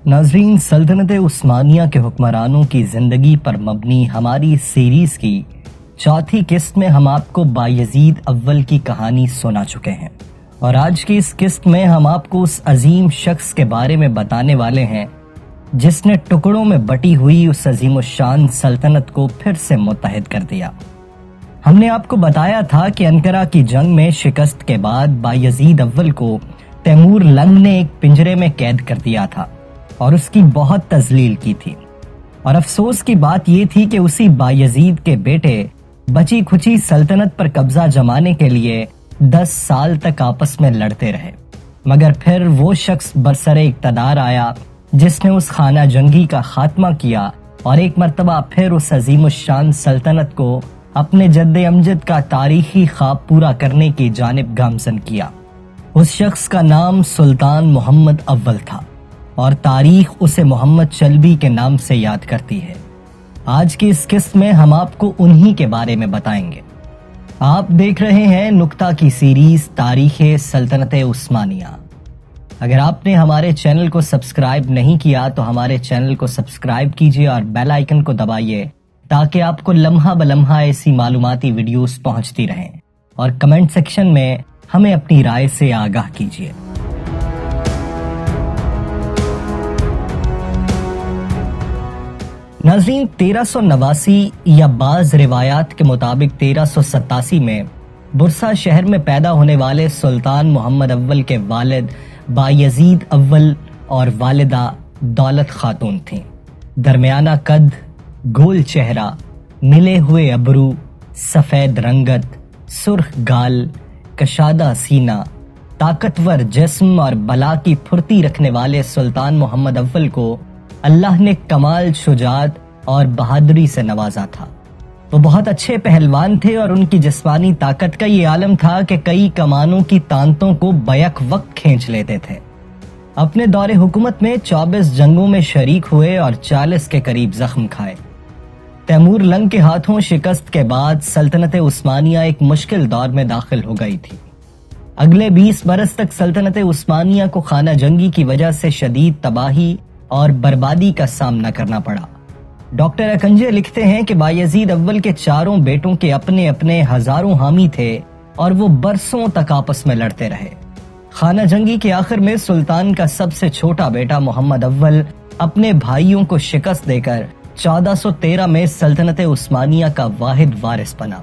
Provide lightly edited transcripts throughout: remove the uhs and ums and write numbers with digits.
नाजरीन, सल्तनत उस्मानिया के हुक्मरानों की जिंदगी पर मबनी हमारी इस सीरीज की चौथी किस्त में हम आपको बायजीद अव्वल की कहानी सुना चुके हैं और आज की इस किस्त में हम आपको उस अजीम शख्स के बारे में बताने वाले हैं जिसने टुकड़ों में बटी हुई उस अजीमुशान सल्तनत को फिर से मुत्तहिद कर दिया। हमने आपको बताया था कि अंकारा की जंग में शिकस्त के बाद बायजीद अव्वल को तैमूर लंग ने एक पिंजरे में कैद कर दिया था और उसकी बहुत तजलील की थी। और अफसोस की बात यह थी कि उसी बायजीद के बेटे बची खुची सल्तनत पर कब्जा जमाने के लिए 10 साल तक आपस में लड़ते रहे, मगर फिर वो शख्स बरसरे इक़्तिदार आया जिसने उस खाना जंगी का खात्मा किया और एक मर्तबा फिर उस अजीमुशान सल्तनत को अपने जद्दे अमजद का तारीखी ख्वाब पूरा करने की जानिब गामजन किया। उस शख्स का नाम सुल्तान मोहम्मद अव्वल था और तारीख उसे मोहम्मद चलबी के नाम से याद करती है। आज की इस किस्त में हम आपको उन्हीं के बारे में बताएंगे। आप देख रहे हैं नुक्ता की सीरीज तारीख सल्तनत उस्मानिया। अगर आपने हमारे चैनल को सब्सक्राइब नहीं किया तो हमारे चैनल को सब्सक्राइब कीजिए और बेल आइकन को दबाइए ताकि आपको लम्हा बलम्हा ऐसी मालूमाती वीडियोस पहुंचती रहें और कमेंट सेक्शन में हमें अपनी राय से आगाह कीजिए। नाज़रीन, 1389 या बाज रिवायात के मुताबिक 1387 में बुरसा शहर में पैदा होने वाले सुल्तान मोहम्मद अव्वल के वालिद बायजीद अव्वल और वालिदा दौलत खातून थीं। दरमियाना कद, गोल चेहरा, मिले हुए अबरू, सफेद रंगत, सुर्ख गाल, कशादा सीना, ताकतवर जिस्म और बला की फुर्ती रखने वाले सुल्तान मोहम्मद अव्वल को अल्लाह ने कमाल शुजात और बहादुरी से नवाजा था। वो बहुत अच्छे पहलवान थे और उनकी जिस्मानी ताकत का ये आलम था कि कई कमानों की तांतों को बैक वक्त खींच लेते थे। अपने दौरे हुकूमत में 24 जंगों में शरीक हुए और 40 के करीब जख्म खाए। तैमूर लंग के हाथों शिकस्त के बाद सल्तनत उस्मानिया एक मुश्किल दौर में दाखिल हो गई थी। अगले 20 बरस तक सल्तनत उस्मानिया को खाना जंगी की वजह से शदीद तबाही और बर्बादी का सामना करना पड़ा। डॉक्टर अकंजे लिखते हैं कि बायजीद अव्वल के चारों बेटों के अपने अपने हजारों हामी थे और वो बरसों तक आपस में लड़ते रहे। खाना जंगी के आखिर में सुल्तान का सबसे छोटा बेटा मोहम्मद अव्वल अपने भाइयों को शिकस्त देकर 1413 में सल्तनत उस्मानिया का वाहिद वारिस बना।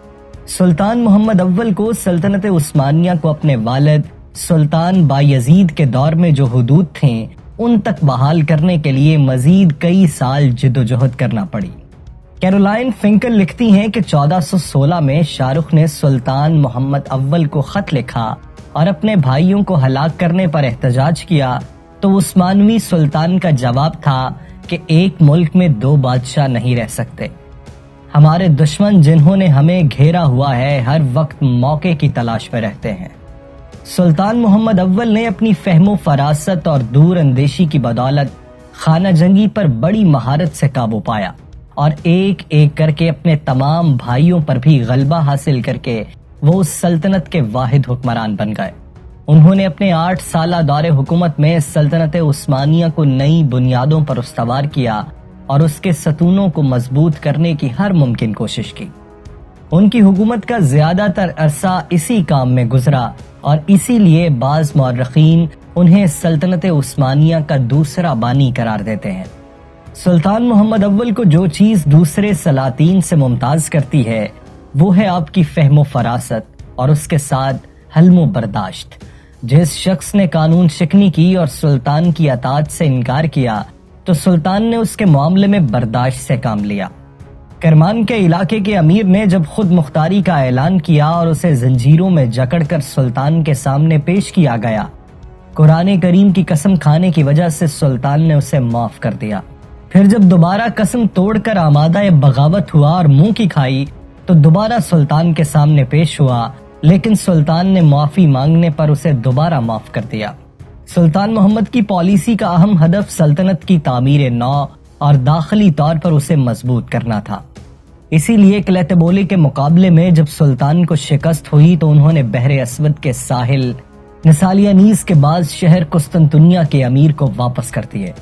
सुल्तान मोहम्मद अव्वल को सल्तनत उस्मानिया को अपने वालिद सुल्तान बायजीद के दौर में जो हुदूद थे उन तक बहाल करने के लिए मजीद कई साल जिद्दोजहद करना पड़ी। कैरोलाइन फिंकल लिखती हैं कि 1416 में शाहरुख ने सुल्तान मोहम्मद अव्वल को खत लिखा और अपने भाइयों को हलाक करने पर एहतजाज किया तो उस्मानवी सुल्तान का जवाब था कि एक मुल्क में 2 बादशाह नहीं रह सकते। हमारे दुश्मन जिन्होंने हमें घेरा हुआ है हर वक्त मौके की तलाश में रहते हैं। सुल्तान मोहम्मद अव्वल ने अपनी फहमो फरासत और दूर अंदेशी की बदौलत खाना जंगी पर बड़ी महारत से काबू पाया और एक एक करके अपने तमाम भाइयों पर भी गलबा हासिल करके वो उस सल्तनत के वाहिद हुक्मरान बन गए। उन्होंने अपने 8 साला दौरे हुकूमत में सल्तनत उस्मानिया को नई बुनियादों पर उस्तवार किया और उसके सतूनों को मजबूत करने की हर मुमकिन कोशिश की। उनकी हुकूमत का ज्यादातर अरसा इसी काम में गुजरा और इसीलिए बाज मौर्रखीन उन्हें सल्तनत उस्मानिया का दूसरा बानी करार देते हैं। सुल्तान मोहम्मद अव्वल को जो चीज दूसरे सलातीन से मुमताज करती है वो है आपकी फहमो फरासत और उसके साथ हल्मो बर्दाश्त। जिस शख्स ने कानून शिकनी की और सुल्तान की अतात से इनकार किया तो सुल्तान ने उसके मामले में बर्दाश्त से काम लिया। करमान के इलाके के अमीर ने जब खुद मुख्तारी का ऐलान किया और उसे जंजीरों में जकड़कर सुल्तान के सामने पेश किया गया, कुरान करीम की कसम खाने की वजह से सुल्तान ने उसे माफ कर दिया। फिर जब दोबारा कसम तोड़कर आमादा बगावत हुआ और मुंह की खाई तो दोबारा सुल्तान के सामने पेश हुआ, लेकिन सुल्तान ने माफी मांगने पर उसे दोबारा माफ कर दिया। सुल्तान मोहम्मद की पॉलिसी का अहम हदफ सल्तनत की तामीर नौ और दाखिली तौर पर उसे मजबूत करना था। इसीलिए किलतबोली के मुकाबले में जब सुल्तान को शिकस्त हुई तो उन्होंने बहरे अस्वद के साहिल नसालियानीस के बाद शहर कुस्तुनतुनिया के अमीर को वापस कर दिए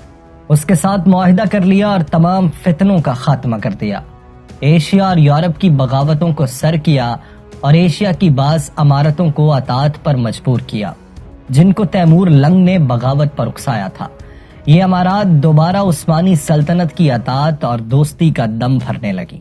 उसके साथ मुआहिदा कर लिया और तमाम फितनों का खात्मा कर दिया। एशिया और यूरोप की बगावतों को सर किया और एशिया की बाज अमारतों को अतात पर मजबूर किया, जिनको तैमूर लंग ने बगावत पर उकसाया था। ये अमारात दोबारा उस्मानी सल्तनत की अतात और दोस्ती का दम भरने लगी।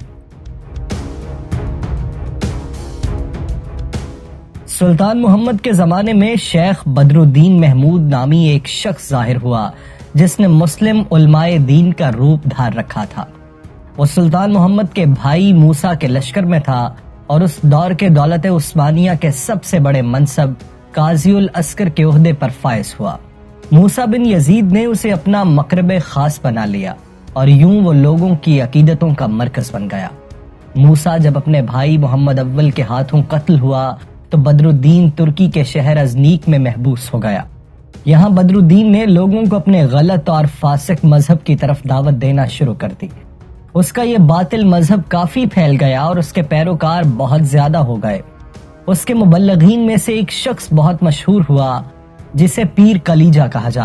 सुल्तान मोहम्मद के जमाने में शेख बदरुद्दीन महमूद नामी एक शख्स जाहिर हुआ, जिसने मुस्लिम उलमाए दीन का रूप धार रखा था। वो सुल्तान मोहम्मद के भाई मूसा के लश्कर में था और उस दौर के दौलत उस्मानिया के सबसे बड़े मनसब काज़ीउल अस्कर के ओहदे पर फायज हुआ। मूसा बिन यजीद ने उसे अपना मकरब खास बना लिया और यूं वो लोगों की अकीदतों का मरकज बन गया। मूसा जब अपने भाई मोहम्मद अव्वल के हाथों कत्ल हुआ तो बदरुद्दीन तुर्की के शहर अजनीक में महबूस हो गया। यहाँ बदरुद्दीन ने लोगों को अपने गलत और फासिक मजहब की तरफ दावत देना शुरू कर दी। उसका ये बातिल मजहब काफी फैल गया और उसके पैरोकार बहुत ज्यादा हो गए। उसके मुबल्लिगीन में से एक शख्स बहुत मशहूर हुआ, जिसे पीर कलीजा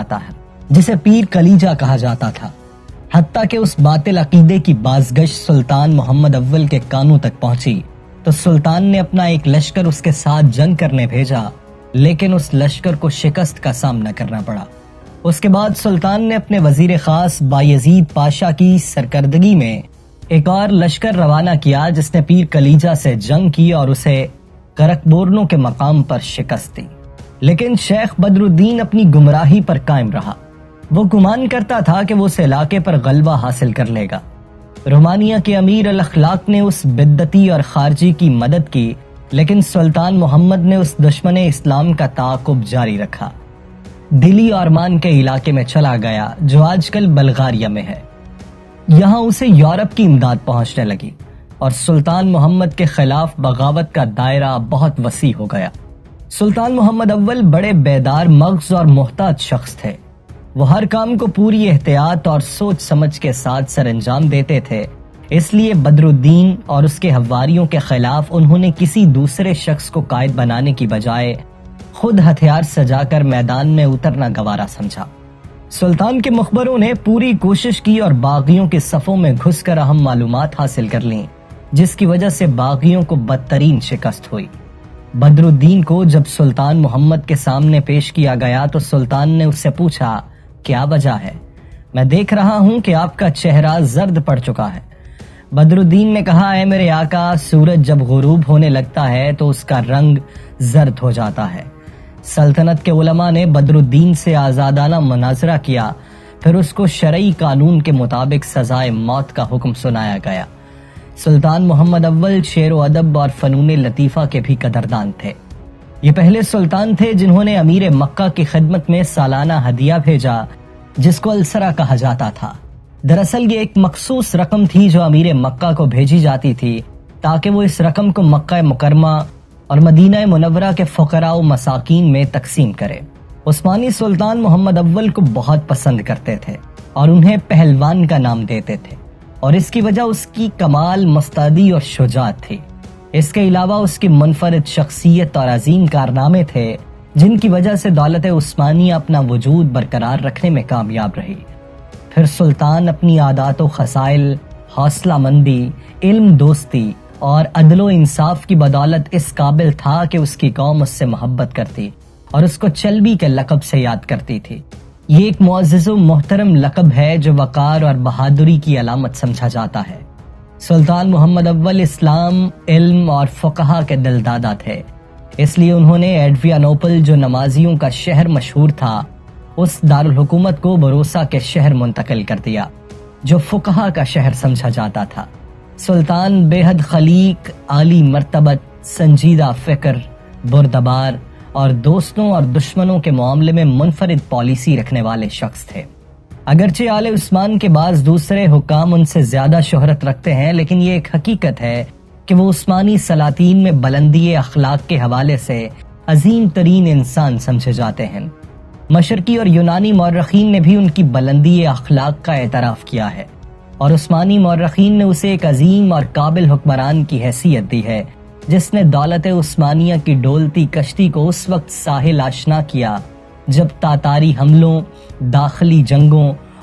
कहा जाता था। हत्ता कि उस बातिल अकीदे की बाज़गश सुल्तान मोहम्मद अव्वल के कानों तक पहुंची तो सुल्तान ने अपना एक लश्कर उसके साथ जंग करने भेजा, लेकिन उस लश्कर को शिकस्त का सामना करना पड़ा। उसके बाद सुल्तान ने अपने वजीर खास बायजीद पाशा की सरकर्दगी में एक और लश्कर रवाना किया, जिसने पीर कलीजा से जंग की और उसे करकबोरनों के मकाम पर शिकस्त दी। लेकिन शेख बदरुद्दीन अपनी गुमराही पर कायम रहा। वो गुमान करता था कि वो उस इलाके पर गलबा हासिल कर लेगा। रोमानिया के अमीर अल अखलाक ने उस बिद्दती और खारजी की मदद की, लेकिन सुल्तान मोहम्मद ने उस दुश्मन इस्लाम का ताक़ुब जारी रखा। दिली आरमान के इलाके में चला गया, जो आजकल बल्गारिया में है। यहाँ उसे यूरोप की इमदाद पहुंचने लगी और सुल्तान मोहम्मद के खिलाफ बगावत का दायरा बहुत वसी हो गया। सुल्तान मोहम्मद अव्वल बड़े बेदार मग़ज़ और मोहतात शख्स थे। वो हर काम को पूरी एहतियात और सोच समझ के साथ सरअंजाम देते थे। इसलिए बदरुद्दीन और उसके हवारियों के खिलाफ उन्होंने किसी दूसरे शख्स को कायद बनाने की बजाय खुद हथियार सजाकर मैदान में उतरना गवारा समझा। सुल्तान के मुखबरों ने पूरी कोशिश की और बागियों के सफों में घुसकर अहम मालूमात हासिल कर लीं, जिसकी वजह से बागियों को बदतरीन शिकस्त हुई। बदरुद्दीन को जब सुल्तान मोहम्मद के सामने पेश किया गया तो सुल्तान ने उससे पूछा, क्या वजह है? मैं देख रहा हूं कि आपका चेहरा जर्द पड़ चुका है। बदरुद्दीन ने कहा, है मेरे आका, सूरज जब गुरूब होने लगता है तो उसका रंग जर्द हो जाता है। सल्तनत के उलमा ने बदरुद्दीन से आजादाना मुनाजरा किया, फिर उसको शरई कानून के मुताबिक सजाए मौत का हुक्म सुनाया गया। सुल्तान मोहम्मद अव्वल शेर अदब और फनून लतीफ़ा के भी कदरदान थे। ये पहले सुल्तान थे जिन्होंने अमीर मक्का की खिदमत में सालाना हदिया भेजा, जिसको अलसरा कहा जाता था। दरअसल ये एक मखसूस रकम थी जो अमीर मक्का को भेजी जाती थी, ताकि वो इस रकम को मक्का मुकरमा और मदीना मुनव्वरा के फुकरा व मसाकीन में तकसीम करे। उस्मानी सुल्तान मोहम्मद अव्वल को बहुत पसंद करते थे और उन्हें पहलवान का नाम देते थे, और इसकी वजह उसकी कमाल मुस्तैदी और शुजाअत थी। इसके अलावा उसकी मुनफरिद शख्सियत और अजीम कारनामे थे, जिनकी वजह से दौलत उस्मानिया अपना वजूद बरकरार रखने में कामयाब रही। फिर सुल्तान अपनी आदात व खसाइल, हौसला मंदी, इल्म दोस्ती और अदलो इंसाफ की बदौलत इस काबिल था कि उसकी कौम उससे मोहब्बत करती और उसको चलबी के लकब से याद करती थी। ये एक मुअज़्ज़ज़ व मोहतरम लकब है जो वकार और बहादुरी की अलामत समझा जाता है। सुल्तान मोहम्मद अव्वल इस्लाम, इल्म और फ़ुक़हा के दिलदादा थे, इसलिए उन्होंने एड्रियानोपल, जो नमाजियों का शहर मशहूर था, उस दारुल हुकूमत को बरोसा के शहर मुंतकिल कर दिया, जो फ़ुक़हा का शहर समझा जाता था। सुल्तान बेहद खलीक, आली मर्तबत, संजीदा फ़िक्र, बुरदबार और दोस्तों और दुश्मनों के मामले में मुनफरिद पॉलिसी रखने वाले शख्स थे। अगरचे आले उस्मान के बाद दूसरे हुकाम उनसे ज्यादा शोहरत रखते हैं, लेकिन ये एक हकीकत है कि वो उस्मानी सलातीन में बुलंदी अखलाक के हवाले से अजीम तरीन इंसान समझे जाते हैं। मशरकी और यूनानी मौर्रखीन ने भी उनकी बुलंदी अखलाक का एतराफ़ किया है और उस्मानी मौर्रखीन ने उसे एक अजीम और काबिल हुक्मरान की हैसियत दी है, जिसने दौलत उस्मानिया की डोलती कश्ती को उस वक्त साहिल आशना किया जब तातारी हमलों, दाखिली जंगों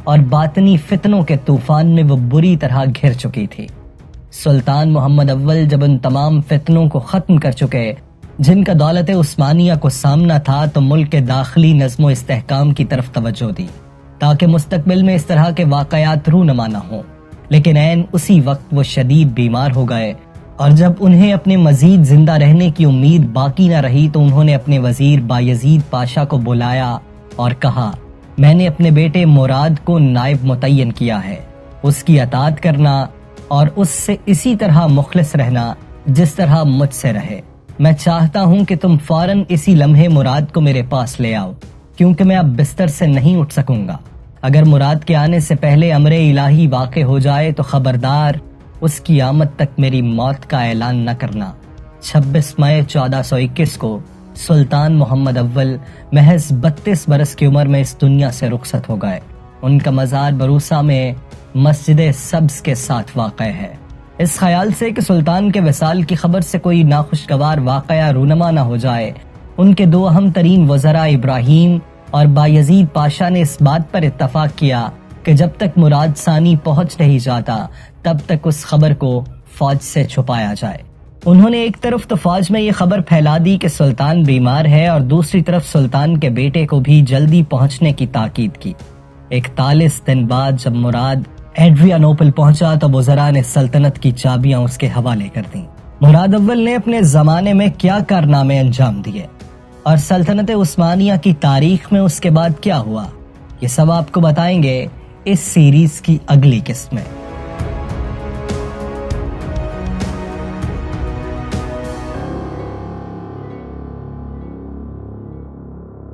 और बातनी फितनों के तूफान में वो बुरी तरह घिर चुकी थी। सुल्तान मोहम्मद अव्वल जब उन तमाम फितनों को खत्म कर चुके जिनका दौलत उस्मानिया को सामना था, तो मुल्क के दाखिली नज़्म इस्तेहकाम की तरफ तवज्जो दी ताकि मुस्तकबिल में इस तरह के वाकयात रूनुमा न हो। लेकिन ऐन उसी वक्त वो शदीद बीमार हो गए और जब उन्हें अपने मजीद जिंदा रहने की उम्मीद बाकी न रही तो उन्होंने अपने वजीर बायजीद पाशा को बुलाया और कहा, मैंने अपने बेटे मुराद को नायब मुतय्यन किया है। उसकी अताअत करना और उससे इसी तरह मुखलिस रहना जिस तरह मुझसे रहे। मैं चाहता हूं कि तुम फौरन इसी लम्हे मुराद को मेरे पास ले आओ, क्योंकि मैं अब बिस्तर से नहीं उठ सकूंगा। अगर मुराद के आने से पहले अमरे इलाही वाक़े हो जाए तो खबरदार उसकी आमद तक मेरी मौत का ऐलान न करना। 26 मई 1421 को सुल्तान मोहम्मद अव्वल महज 32 बरस की उम्र में इस दुनिया से रुखसत हो गए। उनका मज़ार बरूसा में मस्जिद सब्ज के साथ वाक़ है। इस ख्याल से कि सुल्तान के विसाल की खबर से कोई नाखुशगवार वाक़या रूनमा न हो जाए, उनके दो अहम तरीन वज़रा इब्राहिम और बायजीद पाशा ने इस बात पर इत्तफाक किया कि जब तक मुराद सानी पहुंच नहीं जाता तब तक उस खबर को फौज से छुपाया जाए। उन्होंने एक तरफ तो फौज में ये खबर फैला दी कि सुल्तान बीमार है और दूसरी तरफ सुल्तान के बेटे को भी जल्दी पहुंचने की ताकीद की। 41 दिन बाद जब मुराद एड्रियानोपल पहुंचा तो वज़रा ने सल्तनत की चाबियां उसके हवाले कर दी। मुराद अव्वल ने अपने जमाने में क्या कारनामे अंजाम दिए और सल्तनत उस्मानिया की तारीख में उसके बाद क्या हुआ, ये सब आपको बताएंगे इस सीरीज की अगली किस्त में।